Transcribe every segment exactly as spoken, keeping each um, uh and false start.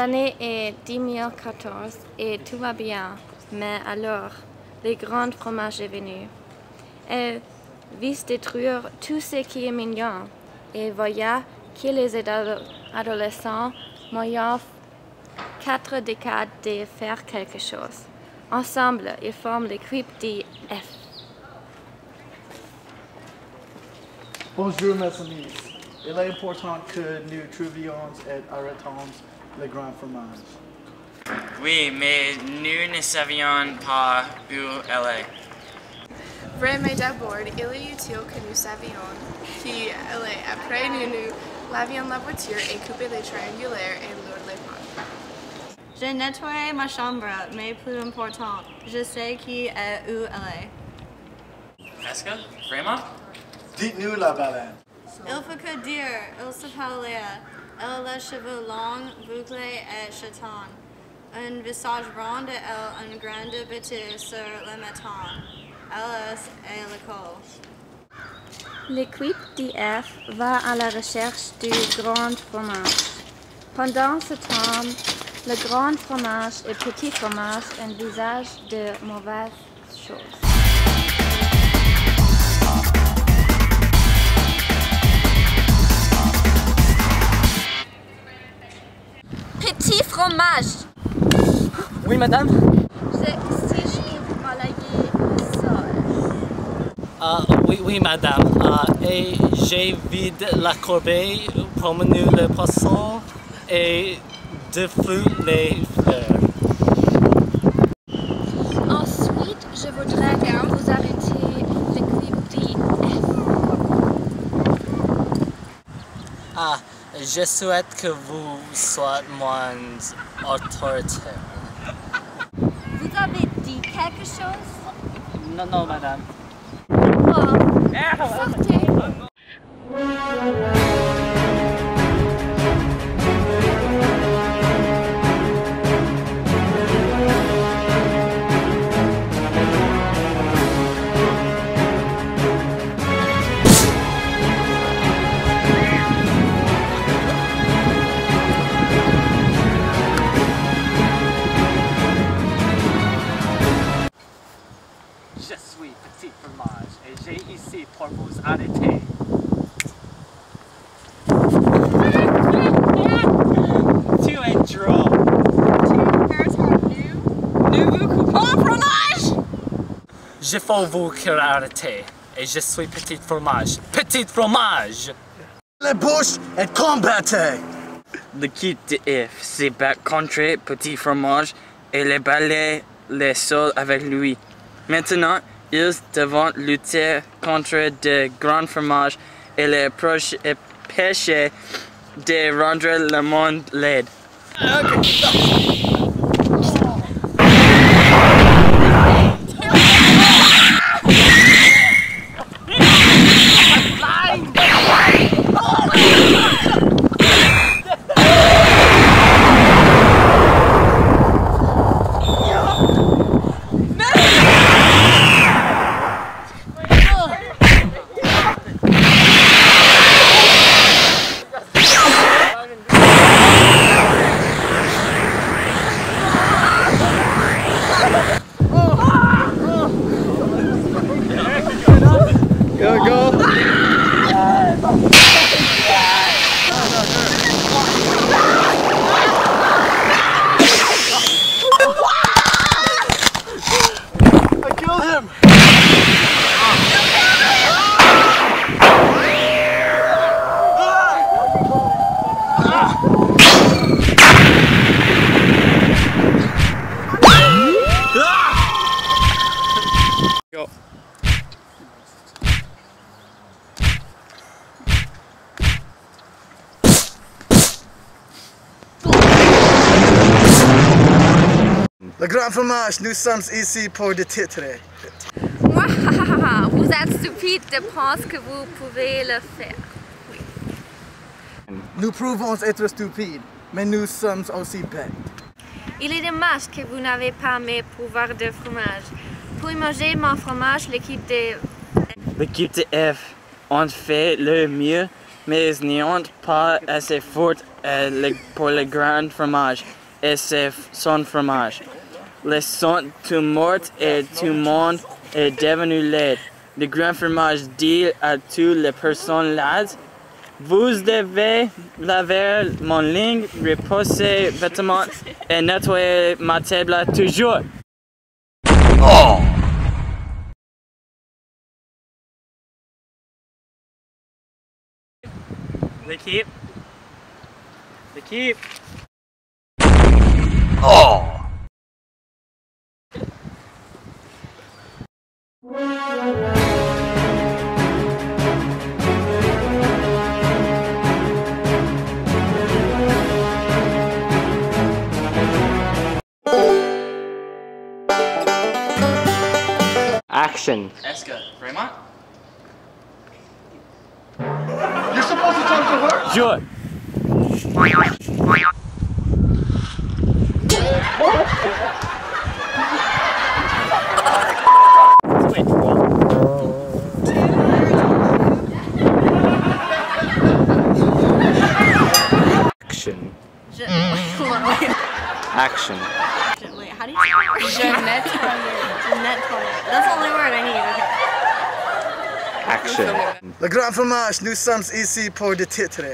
L'année est dix mille quatorze et tout va bien, mais alors, le grand fromage est venu. Elle veut détruire tout ce qui est mignon et voyant que les adolescents moyens quatre décades de faire quelque chose. Ensemble, ils forment l'équipe de F. Bonjour mes amis. Il est important que nous trouvions et arrêtons le grand fromage. Oui, mais nous ne savions pas où elle est. Vrai, mais d'abord, il est utile que nous savions qui elle est. Après, nous nous lavions la voiture et coupé les triangulaires et lourds les pans. J'ai nettoyé ma chambre, mais plus important, je sais qui est où elle est. Est-ce que? Vraiment? Dites-nous la baleine. Il faut que dire, il s'appelle Léa. Elle a les cheveux longs, bouclés et chatons. Un visage rond et elle une grande bêtise sur le menton. Elle est à l'école. L'équipe de F va à la recherche du grand fromage. Pendant ce temps, le grand fromage et petit fromage envisagent de mauvaises choses. Petit fromage! Oui, madame? J'ai ici pour balayer le sol. Uh, oui, oui, madame. Uh, et j'ai vide la corbeille, promené le poisson et défouillé les fleurs. Ensuite, je voudrais que vous arrêtiez l'équipe de F. Ah, je souhaite que vous soyez moins autoritaire. Vous avez dit quelque chose? Non, non, madame. Oh, sortez! Je suis petit fromage et j'ai ici pour vous arrêter. Tu es drôle. Tu perds ton nouveau coupon fromage? Je faut vous arrêter et je suis petit fromage. Petit fromage! La bouche est combattue. L'équipe de F s'est battue contre Petit Fromage et les balaye le sol avec lui. Maintenant, ils devront lutter contre de grands fromages et les péchés de rendre le monde laid. Go, go. I killed him. Go. Le grand fromage, nous sommes ici pour le titre. Mouah, vous êtes stupide de penser que vous pouvez le faire. Nous prouvons être stupides, mais nous sommes aussi bêtes. Il est dommage que vous n'avez pas mes pouvoirs de fromage. Pour manger mon fromage, l'équipe de... L'équipe de F ont fait le mieux mais n'est pas assez forte euh, le- pour le grand fromage et c'est f- son fromage. Le sont tout mort et tout le monde est devenu laid. Le grand fromage dit à toutes les personnes laides, vous devez laver mon ligne, reposer vêtements et nettoyer ma table toujours. L'équipe. L'équipe. Action. Est-ce que vraiment? You're supposed to talk to her. Sure. Action. Je- Hold on, wait. Action. Wait, how do you say that? Jeanette. Jeanette Toyer. That's the only word I need, okay. Action. Le grand fromage, nous sommes ici pour le titre.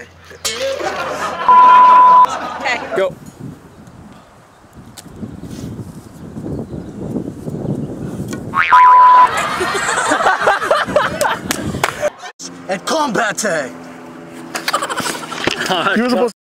Okay. Go. And combat tag. You're supposed